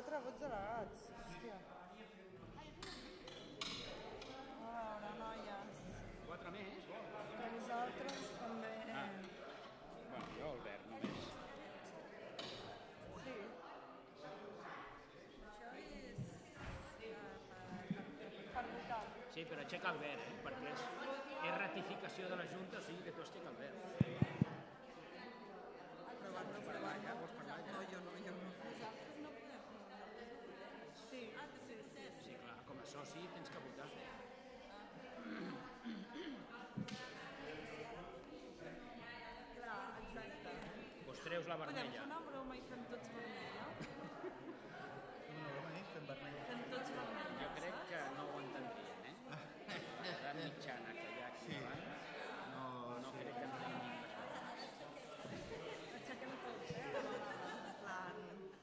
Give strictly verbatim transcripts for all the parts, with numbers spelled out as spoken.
quatre vots delegats. Hòstia. A veure, noies. Quatre més? Que vosaltres també... Ah. Bueno, jo, Albert, només. Sí. Això és... Per votar. Sí, però aixeca Albert, eh? Perquè és, és ratificació de la Junta, o sigui que tu aixeca Albert. Però van no parlar, ja? Vols parlar? No, jo no, jo no. Nosaltres no podem. Sí. Ah, sí, sí. Sí, clar, com a soci tens que votar. Clar, exacte. Doncs treus la Podem vermella. fer una broma i fem tots vermella? Una broma, eh? Fem vermella. Fem tots vermella. Jo crec que no ho entendrien, eh? La mitjana que hi ha aquí Sí. davant, No, no crec que entenguin això. Aixequem tots, eh? En plan...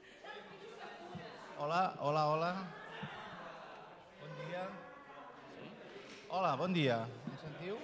Hola, hola, hola. Bon dia. Sí? Hola, bon dia. Em sentiu?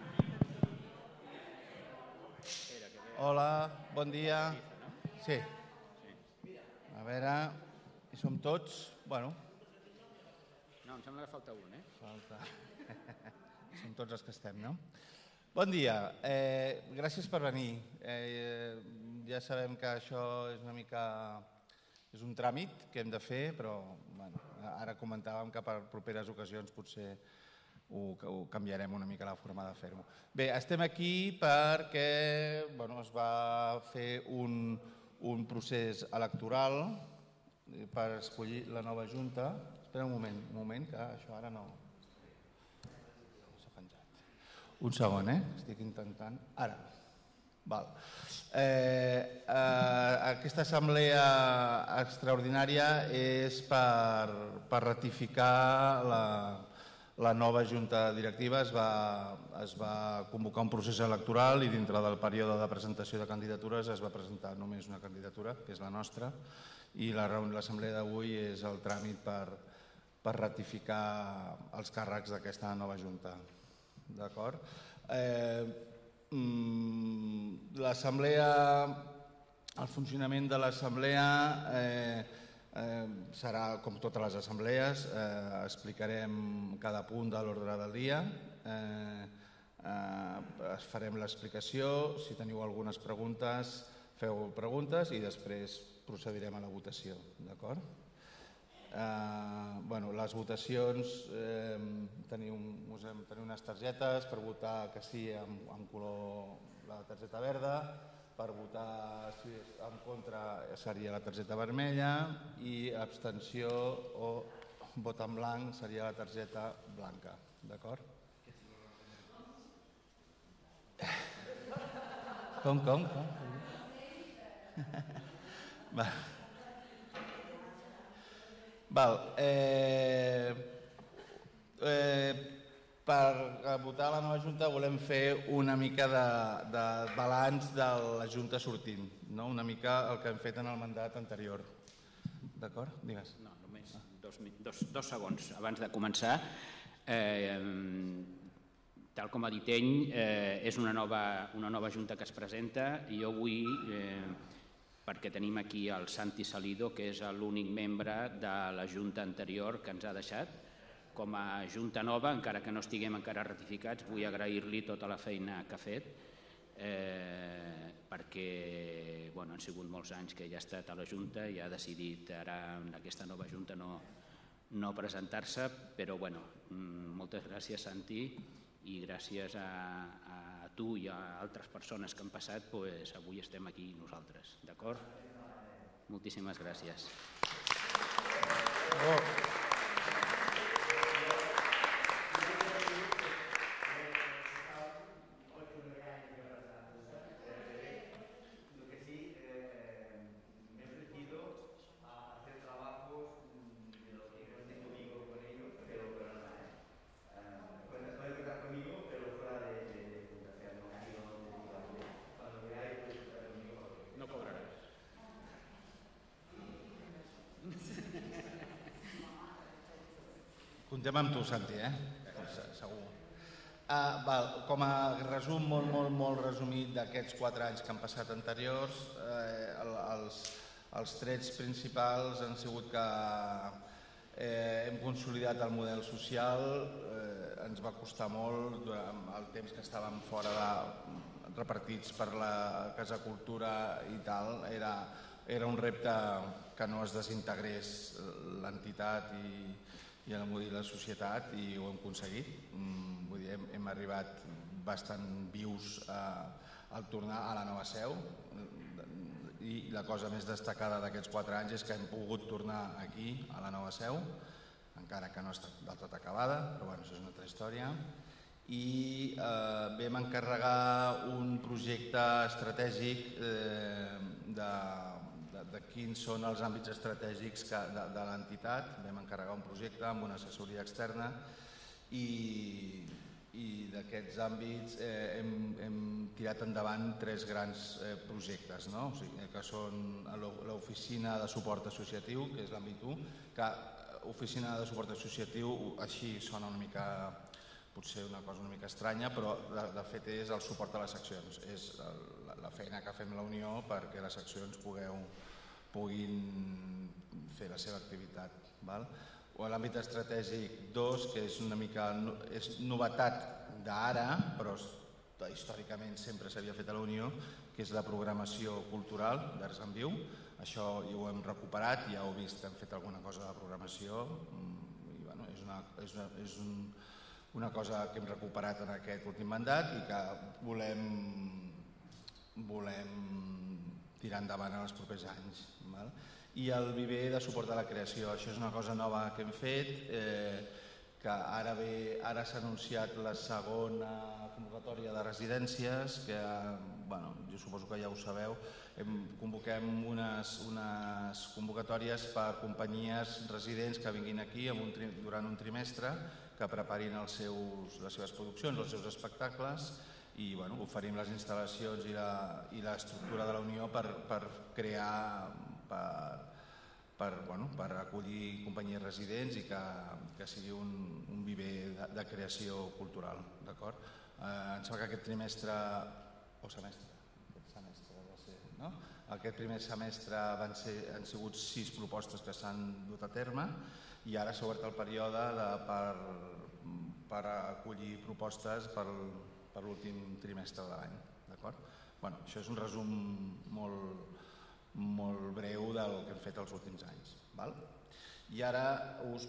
Espera, que ve... Hola, bon dia. no? Sí. Sí. A veure, hi som tots. Bueno, No, em sembla que falta un, eh? falta... Som tots els que estem, no? Bon dia. Eh, gràcies per venir. Eh, ja sabem que això és una mica... És un tràmit que hem de fer, però bueno, ara comentàvem que per properes ocasions potser ho, ho canviarem una mica la forma de fer-ho. Bé, estem aquí perquè bueno, es va fer un, un procés electoral per escollir la nova Junta. Espera un moment, un moment, que això ara no... no s'ha penjat. Un segon, eh? Estic intentant... Ara. Val. Eh, eh, aquesta assemblea extraordinària és per, per ratificar la, la nova junta directiva. Es va, es va convocar un procés electoral i dintre del període de presentació de candidatures es va presentar només una candidatura, que és la nostra, i l'assemblea d'avui és el tràmit per, per ratificar els càrrecs d'aquesta nova junta. D'acord? Eh, L'assemblea, el funcionament de l'assemblea eh, eh, serà com totes les assemblees, eh, explicarem cada punt de l'ordre del dia, eh, eh, farem l'explicació, si teniu algunes preguntes feu preguntes i després procedirem a la votació, d'acord? Uh, bueno, les votacions eh, teniu, usem, teniu unes targetes per votar que sí amb, amb color la targeta verda, per votar si és en contra seria la targeta vermella i abstenció o vot en blanc seria la targeta blanca, d'acord? Com, com, com? Va. Val, eh, eh, per votar la nova Junta volem fer una mica de, de balanç de la Junta sortint, no? Una mica el que hem fet en el mandat anterior. D'acord? Digues. No, només dos, dos, dos segons abans de començar. Eh, tal com ha dit ell, eh, és una nova, una nova Junta que es presenta i jo vull... Eh, perquè tenim aquí el Santi Salido, que és l'únic membre de la Junta anterior que ens ha deixat. Com a Junta nova, encara que no estiguem encara ratificats, vull agrair-li tota la feina que ha fet, eh, perquè bueno, han sigut molts anys que ja ha estat a la Junta i ha decidit ara en aquesta nova Junta no, no presentar-se, però bueno, moltes gràcies, Santi, i gràcies a, a tu i a altres persones que han passat, pues, avui estem aquí nosaltres, d'acord? Moltíssimes gràcies. Oh. No cobraràs. Comptem amb tu, Santi, eh? Segur. Uh, val, com a resum molt, molt, molt resumit d'aquests quatre anys que han passat anteriors, eh, els, Els trets principals han sigut que eh, hem consolidat el model social, eh, ens va costar molt durant el temps que estàvem fora de, repartits per la Casa Cultura i tal, era, era un repte que no es desintegrés l'entitat i, i el model de la societat, i ho hem aconseguit. Vull dir, hem, hem arribat bastant vius a, al tornar a la nova seu, i la cosa més destacada d'aquests quatre anys és que hem pogut tornar aquí, a la nova seu, encara que no està del tot acabada, però bueno, això és una altra història. I eh, vam encarregar un projecte estratègic eh, de, de, de quins són els àmbits estratègics que, de, de l'entitat. Vam encarregar un projecte amb una assessoria externa i, i d'aquests àmbits eh, hem, hem tirat endavant tres grans eh, projectes, no? O sigui, que són l'oficina de suport associatiu, que és l'àmbit u, que oficina de suport associatiu així sona una mica, potser una cosa una mica estranya, però de, de fet és el suport a les seccions, és la, la feina que fem la Unió perquè les seccions pugueu, puguin fer la seva activitat. Val? O l'àmbit estratègic dos, que és una mica és novetat d'ara, però històricament sempre s'havia fet a la Unió, que és la programació cultural d'Arts en Viu. Això ja ho hem recuperat, ja heu vist que hem fet alguna cosa de programació, i, bueno, és, una, és, una, és un, una cosa que hem recuperat en aquest últim mandat i que volem, volem tirar endavant en els propers anys. Val? I el viver de suport a la creació, això és una cosa nova que hem fet, eh, que ara, ve, ara s'ha anunciat la segona convocatòria de residències, que bueno, jo suposo que ja ho sabeu, hem, convoquem unes, unes convocatòries per companyies residents que vinguin aquí en un, durant un trimestre, que preparin els seus, les seves produccions, els seus espectacles, i bueno, oferim les instal·lacions i l'estructura de la Unió per, per crear, per, per, bueno, per acollir companyies residents i que, que sigui un, un viver de, de creació cultural. D'acord? Eh, em sembla que aquest trimestre, o semestre, aquest semestre va ser, no? Aquest primer semestre van ser, han sigut sis propostes que s'han dut a terme i ara s'ha obert el període de, per, per acollir propostes per, per l'últim trimestre de l'any. Bueno, això és un resum molt, molt breu del que hem fet els últims anys. Val? I ara us,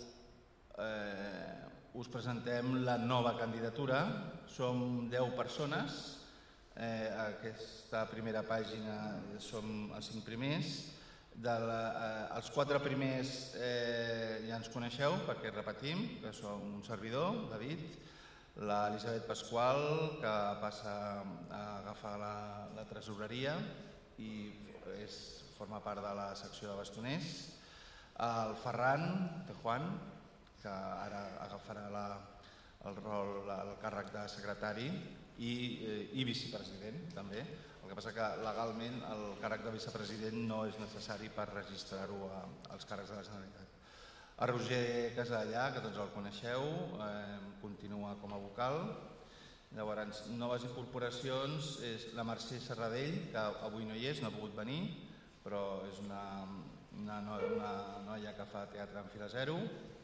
eh, us presentem la nova candidatura. Som deu persones. Eh, aquesta primera pàgina som els cinc primers. De la, eh, els quatre primers eh, ja ens coneixeu perquè repetim, que som un servidor, David, l'Elisabet Pasqual, que passa a agafar la, la tresoreria i és, forma part de la secció de bastoners, el Ferran Tejuan, que ara agafarà la, el rol, el càrrec de secretari i, i vicepresident també. El que passa que legalment el càrrec de vicepresident no és necessari per registrar-ho als càrrecs de la Generalitat. El Roger Casallà, que tots el coneixeu, eh, continua com a vocal. Llavors, noves incorporacions és la Mercè Serradell, que avui no hi és, no ha pogut venir, però és una, una, una noia que fa teatre en fila zero.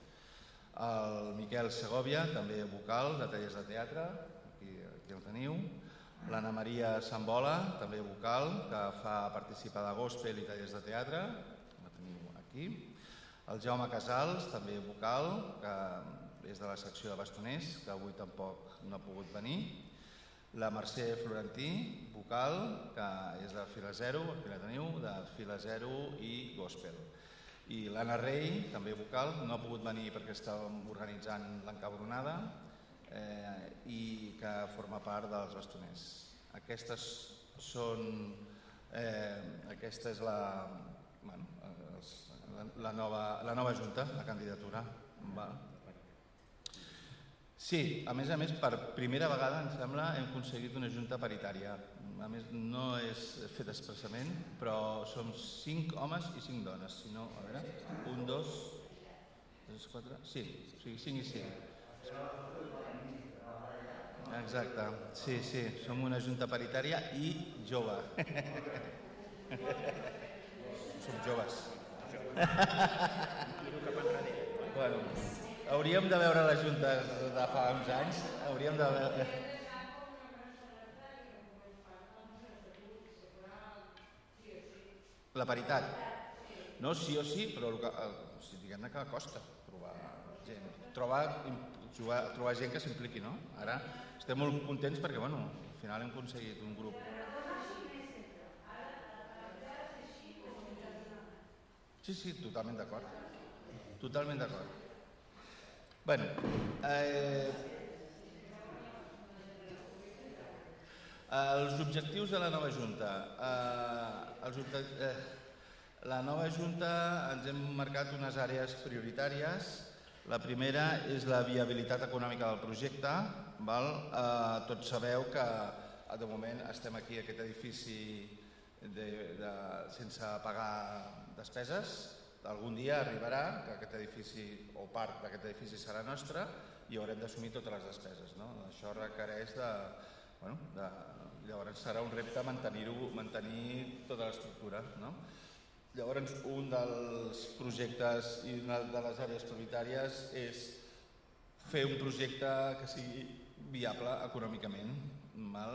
El Miquel Segovia, també vocal de tallers de teatre, aquí, aquí el teniu. L'Anna Maria Sambola, també vocal, que fa participar de gospel i tallers de teatre, la teniu aquí. El Jaume Casals, també vocal, que és de la secció de bastoners, que avui tampoc no ha pogut venir. La Mercè Florentí, vocal, que és de fila zero, aquí la teniu, de fila zero i gospel. I l'Anna Rei, també vocal, no ha pogut venir perquè estàvem organitzant l'encabronada eh, i que forma part dels bastoners. Aquestes són, eh, aquesta és la, bueno, els, la, nova, la nova junta, la candidatura. Va. Sí, a més a més, per primera vegada, em sembla, hem aconseguit una junta paritària. A més, no és fet expressament, però som cinc homes i cinc dones. Si no, a veure, un, dos, tres, quatre, sí, o sigui, cinc i cinc. Exacte, sí, sí, som una junta paritària i jove. Som joves. Bueno, hauríem de veure les juntes de fa uns anys. Hauríem de veure... La paritat. No, sí o sí, però diguem-ne que costa trobar gent. Trobar, trobar gent que s'impliqui, no? Ara estem molt contents perquè, bueno, al final hem aconseguit un grup. Sí, sí, totalment d'acord. Totalment d'acord. Bé, eh, els objectius de la nova Junta. Eh, els objectius, eh, la nova Junta ens hem marcat unes àrees prioritàries. La primera és la viabilitat econòmica del projecte. Val? Eh, tots sabeu que de moment estem aquí, aquest edifici, de, de, sense pagar despeses. Algun dia arribarà que aquest edifici o part d'aquest edifici serà nostre i haurem d'assumir totes les despeses. No? Això requereix de... Bueno, de, llavors serà un repte mantenir-ho, mantenir tota l'estructura. No? Llavors, un dels projectes i una de les àrees prioritàries és fer un projecte que sigui viable econòmicament. Val?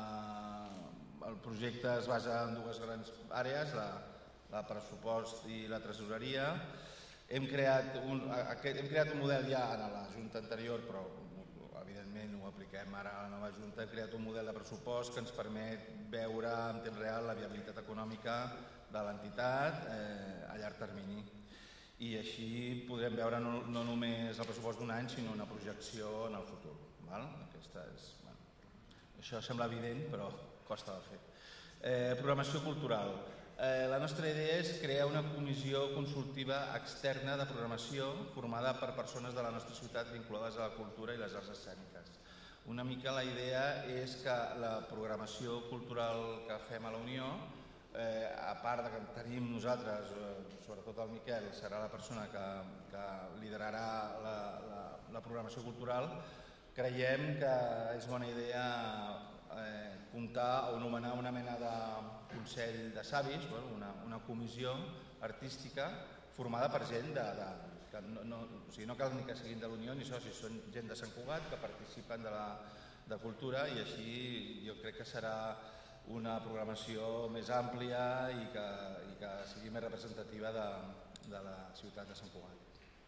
Eh, el projecte es basa en dues grans àrees, la, la pressupost i la tresoreria. Hem creat, un, aquest, hem creat un model ja en la Junta anterior, però evidentment ho apliquem ara a la nova Junta. Hem creat un model de pressupost que ens permet veure en temps real la viabilitat econòmica de l'entitat eh, a llarg termini. I així podrem veure no, no només el pressupost d'un any, sinó una projecció en el futur. Val? Aquesta és, bueno, això sembla evident, però costa de fer. Eh, programació cultural. Eh, la nostra idea és crear una comissió consultiva externa de programació formada per persones de la nostra ciutat vinculades a la cultura i les arts escèniques. Una mica la idea és que la programació cultural que fem a la Unió, eh, a part de que tenim nosaltres, eh, sobretot el Miquel, serà la persona que, que liderarà la, la, la programació cultural, creiem que és bona idea eh, comptar o nomenar una mena de Consell de Savis, bueno, una, una comissió artística formada per gent de, de, que no, no, o sigui, no cal ni que siguin de l'Unió ni socis, són gent de Sant Cugat que participen de la de cultura i així jo crec que serà una programació més àmplia i que, i que sigui més representativa de, de la ciutat de Sant Cugat.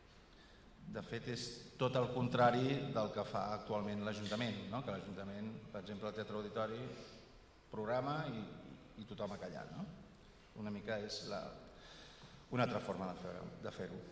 De fet, és tot el contrari del que fa actualment l'Ajuntament, no? Que l'Ajuntament, per exemple, el Teatre Auditori programa i, i tothom a callar. No? Una mica és la, una altra forma de fer-ho. De fer-ho.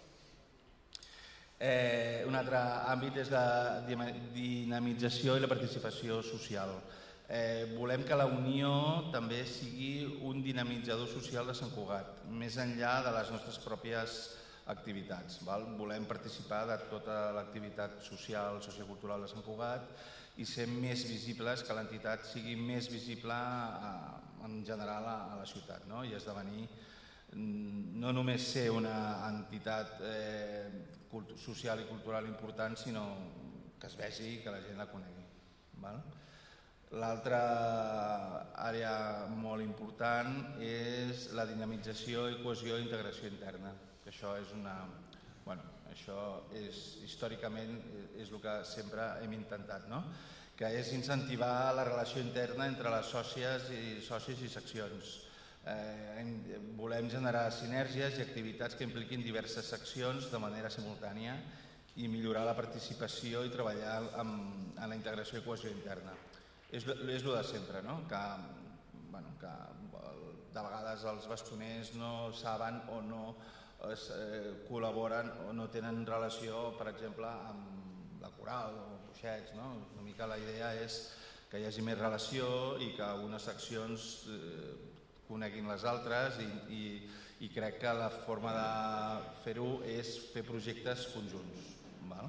Eh, un altre àmbit és la dinamització i la participació social. Eh, volem que la Unió també sigui un dinamitzador social de Sant Cugat, més enllà de les nostres pròpies activitats. Val? Volem participar de tota l'activitat social, sociocultural de Sant Cugat i ser més visibles, que l'entitat sigui més visible a, en general a, a la ciutat, no? I esdevenir no només ser una entitat eh, social i cultural important, sinó que es vegi i que la gent la conegui. Val? L'altra àrea molt important és la dinamització i cohesió i integració interna, que això és una... Bueno, això és, històricament és el que sempre hem intentat, no? Que és incentivar la relació interna entre les sòcies i socis i seccions. Eh, volem generar sinergies i activitats que impliquin diverses seccions de manera simultània i millorar la participació i treballar en, en la integració i cohesió interna. És, és el de sempre, no? Que, bueno, que de vegades els bastoners no saben o no es, eh, col·laboren o no tenen relació, per exemple, amb la coral o Boixets, no? Una mica la idea és que hi hagi més relació i que unes seccions eh, coneguin les altres i, i, i crec que la forma de fer-ho és fer projectes conjunts. Val?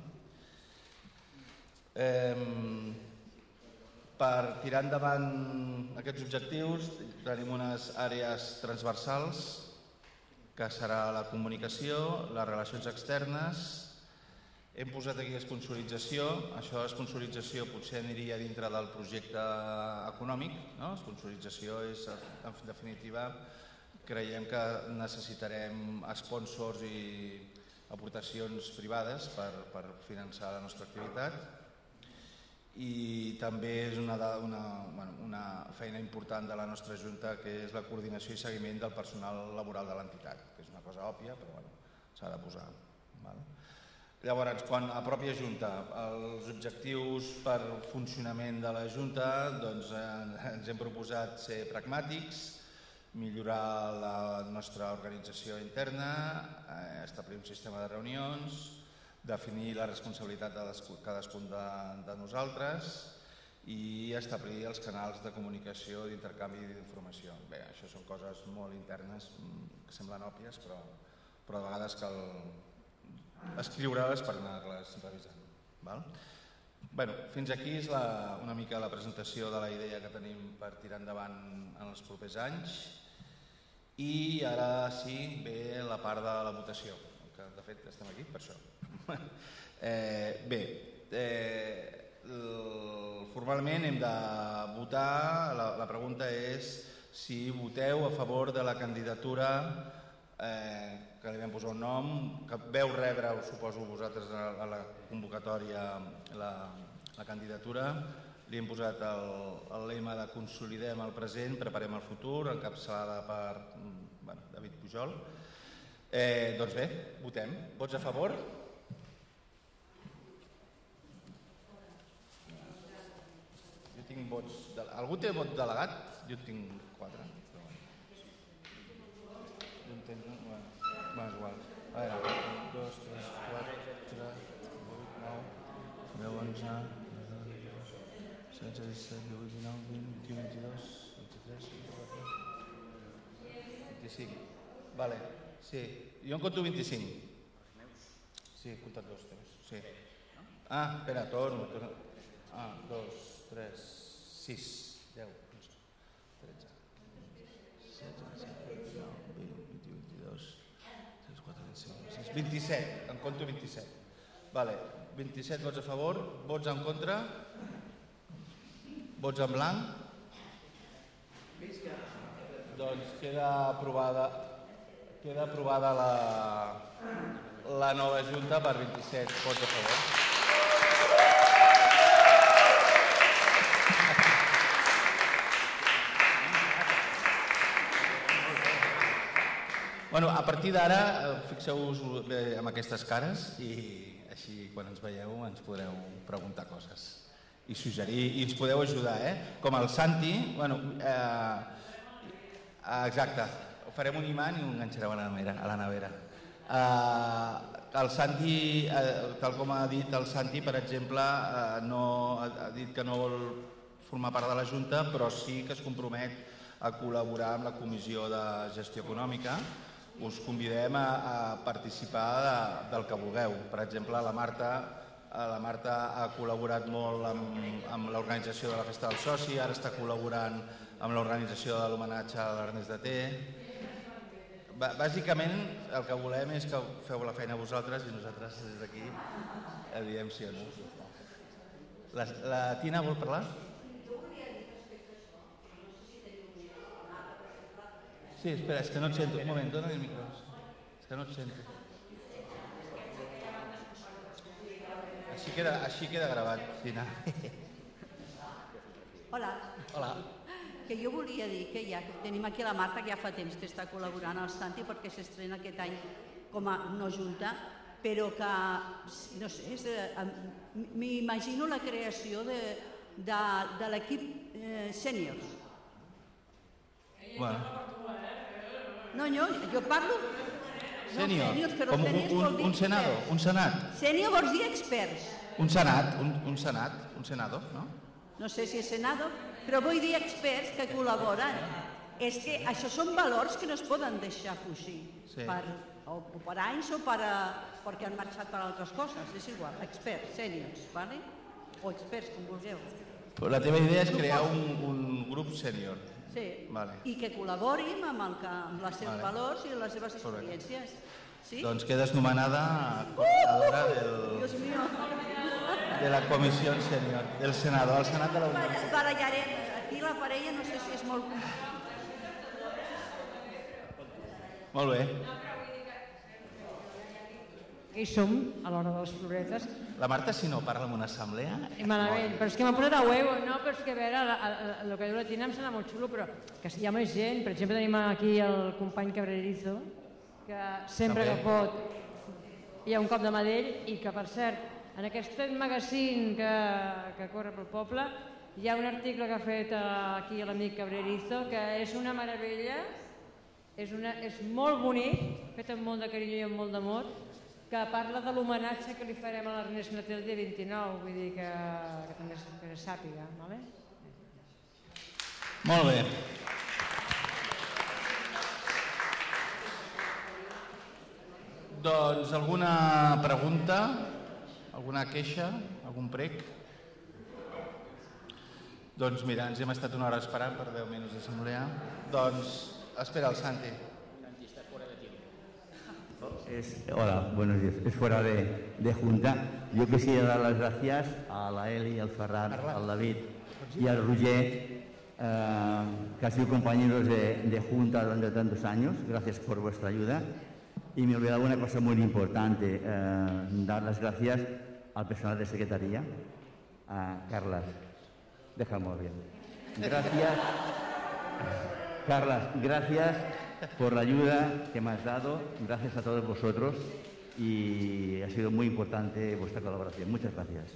Eh, per tirar endavant aquests objectius tenim unes àrees transversals que serà la comunicació, les relacions externes. Hem posat aquí esponsorització. Això esponsorització potser aniria dintre del projecte econòmic, no? Esponsorització és, en definitiva, creiem que necessitarem sponsors i aportacions privades per, per finançar la nostra activitat, i també és una, una, bueno, una feina important de la nostra Junta, que és la coordinació i seguiment del personal laboral de l'entitat, que és una cosa òbvia, però bueno, s'ha de posar. Val? Llavors, quan a la pròpia Junta, els objectius per funcionament de la Junta, doncs, eh, ens hem proposat ser pragmàtics, millorar la nostra organització interna, eh, establir un sistema de reunions, definir la responsabilitat de cadascun de, de nosaltres i establir els canals de comunicació i d'intercanvi d'informació. Bé, això són coses molt internes que semblen òbvies, però, però a vegades cal escriure-les per anar-les revisant. Val? Bueno, fins aquí és la, una mica la presentació de la idea que tenim per tirar endavant en els propers anys, i ara sí ve la part de la votació, que de fet estem aquí per això. Eh, bé, eh, formalment hem de votar, la, la pregunta és si voteu a favor de la candidatura, eh, que li vam posar un nom, que veu rebre, us suposo vosaltres a, a la convocatòria, la, la candidatura, li hem posat el, el lema de consolidem el present, preparem el futur, encapçalada per bueno, David Pujol. Eh, doncs bé, votem. Vots a favor? Tinc vots de... Algú té vot delegat? Jo tinc quatre. Jo entenc... Bueno, bueno, és igual. A veure, un, dos, tres, quatre, vuit, nou, deu, onze, setze, disset, divuit, dinou, vint, vint-i-u, vint-i-dos, vint-i-tres, vint-i-quatre, vint-i-cinc. Vale, sí. Jo en compto vint-i-cinc. Sí, he comptat dos, tres. Sí. Ah, espera, torno, torno. Ah, dos, tres, sis, deu, onze, tretze, setze, disset, dinou, vint, vint-i-u, vint-i-dos, vint-i-quatre, vint-i-cinc, vint-i-sis, vint-i-set, en compto vint-i-set. Vale, vint-i-set vots a favor, vots en contra, vots en blanc. Doncs queda aprovada, queda aprovada la, la nova Junta per vint-i-set vots a favor. Bueno, a partir d'ara, fixeu-vos bé amb aquestes cares i així quan ens veieu ens podreu preguntar coses i suggerir i ens podeu ajudar, eh? Com el Santi, bueno, eh, exacte, farem un imant i ho enganxareu a la nevera. A la nevera. Eh, el Santi, eh, tal com ha dit el Santi, per exemple, eh, no, ha dit que no vol formar part de la Junta, però sí que es compromet a col·laborar amb la Comissió de Gestió Econòmica. Us convidem a, a participar de, del que vulgueu. Per exemple, la Marta, la Marta ha col·laborat molt amb, amb l'organització de la Festa del Soci, ara està col·laborant amb l'organització de l'homenatge a l'Ernest de Té. Bàsicament, el que volem és que feu la feina vosaltres i nosaltres des d'aquí diem sí o no. La, la Tina vol parlar? Sí, espera, és que no et sento. Un moment, dóna el micro. És que no et sento. Així queda, així queda gravat, Tina. Hola. Hola. Que jo volia dir que ja tenim aquí la Marta, que ja fa temps que està col·laborant al Santi perquè s'estrena aquest any com a no junta, però que, no sé, m'imagino la creació de, de, de l'equip eh, sèniors. Bueno. No, no, jo parlo... Sènior, no, com un, un, un senado, un senat. Sènior vols dir experts. Un senat, un, un senat, un senador, no? No sé si és senador, però vull dir experts que col·laboren. És que això són valors que no es poden deixar fugir, sí. per, o, o per anys o per, perquè han marxat per altres coses, és igual, experts, sèniors, ¿vale? O experts, com vulgueu. Però la teva idea és crear un, un grup sènior. Sí, vale. I que col·laborin amb, el que, amb els seus vale. valors i les seves experiències. Sí? Doncs quedes nomenada coordinadora del, Dios mío. de la comissió sènior, del Senado, al Senat de la Unió. Barallarem, aquí la parella no sé si és molt... Molt bé. Aquí som, a l'hora de les floretes. La Marta, si no, parla en una assemblea... Malament, però és que m'han posat a huevo, no, però és que a veure, el que diu la Tina em sembla molt xulo, però que hi ha més gent. Per exemple, tenim aquí el company Cabrerizo, que sempre que pot hi ha un cop de mà d'ell i que, per cert, en aquest magazine que, que corre pel poble hi ha un article que ha fet aquí l'amic Cabrerizo que és una meravella, és, una, és molt bonic, fet amb molt de carinyo i amb molt d'amor, que parla de l'homenatge que li farem a l'Ernest Naté el dia vint-i-nou, vull dir que, que també que es sàpiga. Vale? Molt bé. Doncs alguna pregunta, alguna queixa, algun prec? Doncs mira, ens hem estat una hora esperant per deu minuts d'assemblea. Doncs espera el Santi. Es, hola, buenos días. Es fuera de, de junta. Yo quisiera dar las gracias a la Eli, al Ferran, al David y al Roger, eh, que han sido compañeros de, de junta durante tantos años. Gracias por vuestra ayuda. Y me olvidaba una cosa muy importante, eh, dar las gracias al personal de secretaría, a Carlas. Déjame bien. Gracias. Carlas, gracias por la ayuda que me has dado, gracias a todos vosotros y ha sido muy importante vuestra colaboración. Muchas gracias.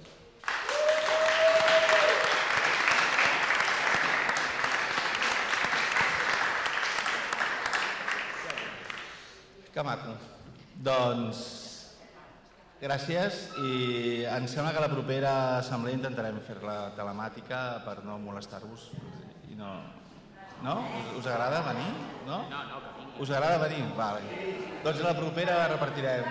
Que maco. Doncs gràcies i em sembla que la propera assemblea intentarem fer-la telemàtica per no molestar-vos i no... No? Us, us agrada venir? No? No, no, que vingui. Us agrada venir? Vale. Doncs la propera repartirem.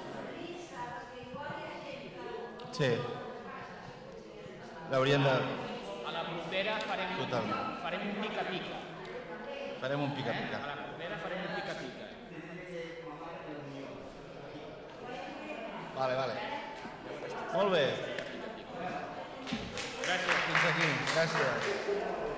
Sí. L'hauríem de... A la propera farem, Total. farem un pica-pica. Farem un pica-pica. Eh? A la propera farem un pica-pica. Vale, vale. Molt bé. Gràcies. Fins aquí. Gràcies.